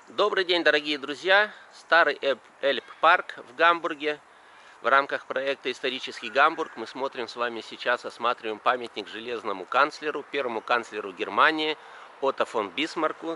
Добрый день, дорогие друзья! Старый Эльб-парк в Гамбурге. В рамках проекта «Исторический Гамбург» мы смотрим с вами сейчас, осматриваем памятник железному канцлеру, первому канцлеру Германии Отто фон Бисмарку,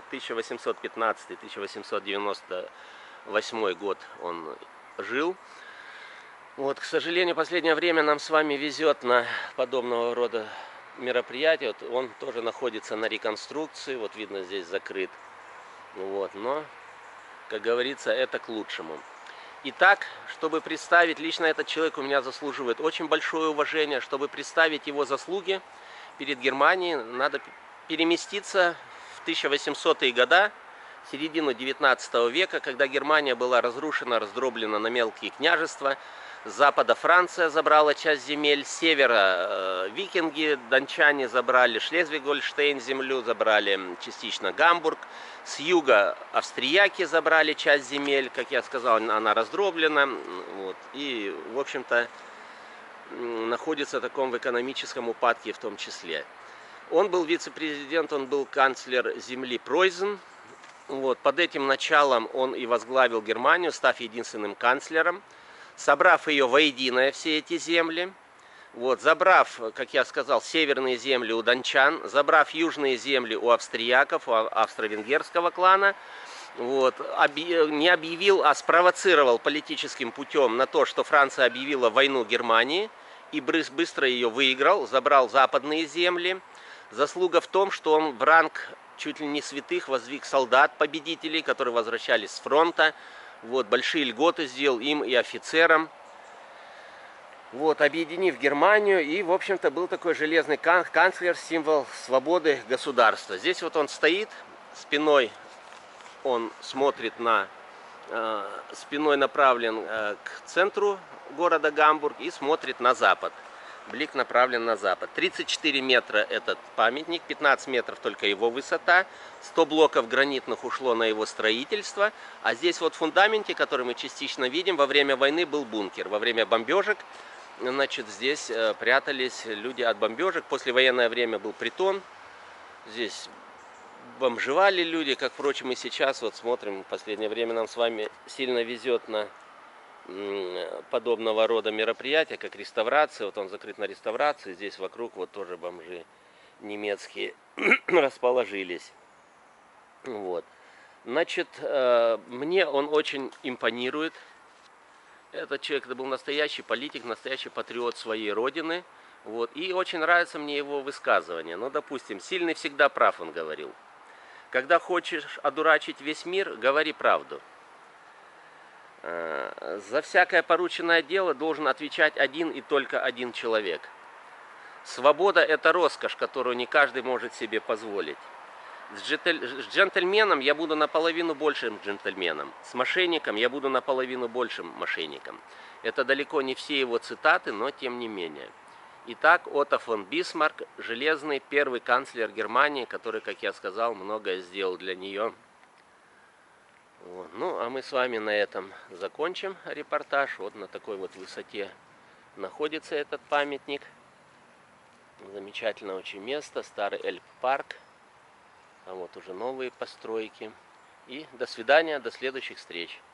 1815-1898 год он жил. Вот, к сожалению, в последнее время нам с вами везет на подобного рода мероприятия. Вот он тоже находится на реконструкции, вот видно, здесь закрыт. Вот, но, как говорится, это к лучшему. Итак, чтобы представить, лично этот человек у меня заслуживает очень большое уважение. Чтобы представить его заслуги перед Германией, надо переместиться в 1800-е годы, середину 19 века, когда Германия была разрушена, раздроблена на мелкие княжества. С запада Франция забрала часть земель, с севера викинги, дончане забрали Шлезвиг-Гольштейн землю, забрали частично Гамбург. С юга австрияки забрали часть земель, как я сказал, она раздроблена. Вот, и, в общем-то, находится в таком экономическом упадке в том числе. Он был вице-президент, он был канцлер земли Пройзен. Вот, под этим началом он и возглавил Германию, став единственным канцлером, собрав ее воедино, все эти земли, вот, забрав, как я сказал, северные земли у дончан, забрав южные земли у австрияков, у австро-венгерского клана, вот, не объявил, а спровоцировал политическим путем на то, что Франция объявила войну Германии, и быстро ее выиграл, забрал западные земли. Заслуга в том, что он в ранг чуть ли не святых воздвиг солдат, победителей, которые возвращались с фронта. Вот, большие льготы сделал им и офицерам. Вот, объединив Германию, и, в общем-то, был такой железный канцлер, символ свободы государства. Здесь вот он стоит, спиной он смотрит спиной направлен к центру города Гамбург и смотрит на запад. Блик направлен на запад. 34 метра этот памятник, 15 метров только его высота, 100 блоков гранитных ушло на его строительство, а здесь вот в фундаменте, который мы частично видим, во время войны был бункер. Во время бомбежек, значит, здесь прятались люди от бомбежек. Послевоенное время был притон, здесь бомжевали люди, как, впрочем, и сейчас. Вот смотрим, в последнее время нам с вами сильно везет на подобного рода мероприятия, как реставрация. Вот он закрыт на реставрации, здесь вокруг вот тоже бомжи немецкие расположились. Вот. Значит, мне он очень импонирует. Этот человек, это был настоящий политик, настоящий патриот своей родины. Вот. И очень нравится мне его высказывание. Ну, допустим, сильный всегда прав, он говорил. Когда хочешь одурачить весь мир, говори правду. За всякое порученное дело должен отвечать один и только один человек. Свобода – это роскошь, которую не каждый может себе позволить. С джентльменом я буду наполовину большим джентльменом. С мошенником я буду наполовину большим мошенником. Это далеко не все его цитаты, но тем не менее. Итак, Отто фон Бисмарк, железный первый канцлер Германии, который, как я сказал, многое сделал для нее. Вот. Ну, а мы с вами на этом закончим репортаж. Вот на такой вот высоте находится этот памятник. Замечательное очень место, старый Эльб-парк. А вот уже новые постройки. И до свидания, до следующих встреч.